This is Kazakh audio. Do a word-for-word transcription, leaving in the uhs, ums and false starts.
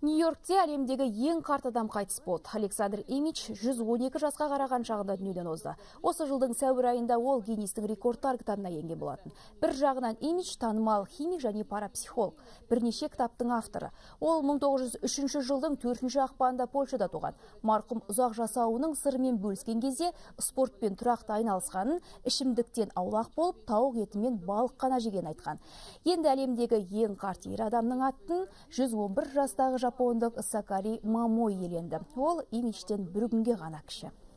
Нью-Йоркте әлемдегі ең қарт адам қайтыс болды. Александр Имидж жүз он екі жасқа қараған шағында дүниеден озды. Осы жылдың сәуір айында ол Гиннестің рекордтар кітабына енген болатын. Бір жағынан Имидж танымал химик және парапсихолог, бірнеше кітаптың авторы. Ол мың тоғыз жүз үшінші жылдың төртінші ақпанында Польшада туған. Марқұм ұзақ жасауының сырымен бөліскен кезде спортпен тұрақты айналысқанын, ішімдіктен аулақ болып, тауық еті мен балық қана жеген айтқан. Енді әлемдегі ең қарт ер адамның атын жүз он бір жастағы жапондық Сакари Момой иеленді. Ол Имиджден бір күнге ғана кіші.